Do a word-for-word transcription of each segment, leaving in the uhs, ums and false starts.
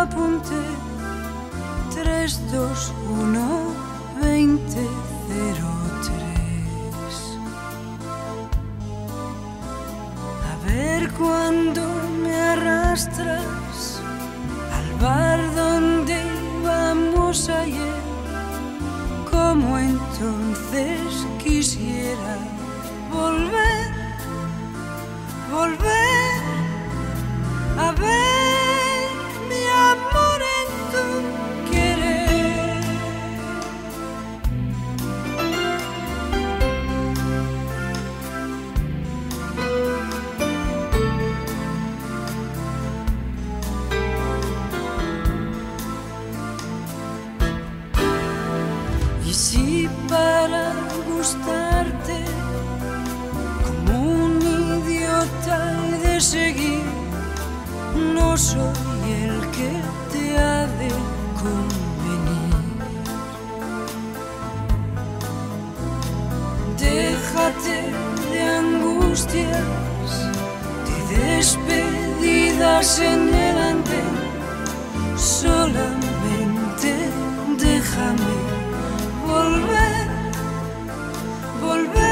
apunté. Tres, dos, uno, veinte, cero, tres. A ver cuándo me arrastras al bar donde íbamos ayer. Como entonces quisiera volver, volver a ver mi amor en tu querer. Y si para gustarte como un idiota he de seguir, no soy el que te ha de convenir. Déjate de angustias, de despedidas en el andén. Solamente déjame volver, volver.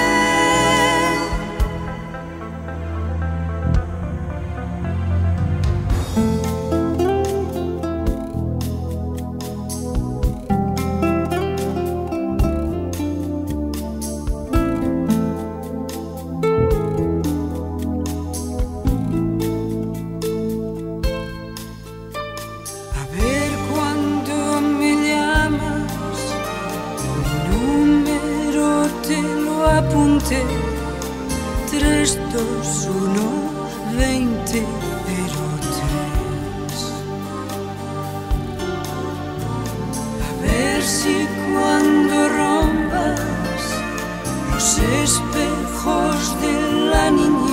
A ver cuando me llamas, mi número te lo apunté. Tres, dos, uno, veinte, cero, tres. A ver si cuando rompas los espejos de la niñez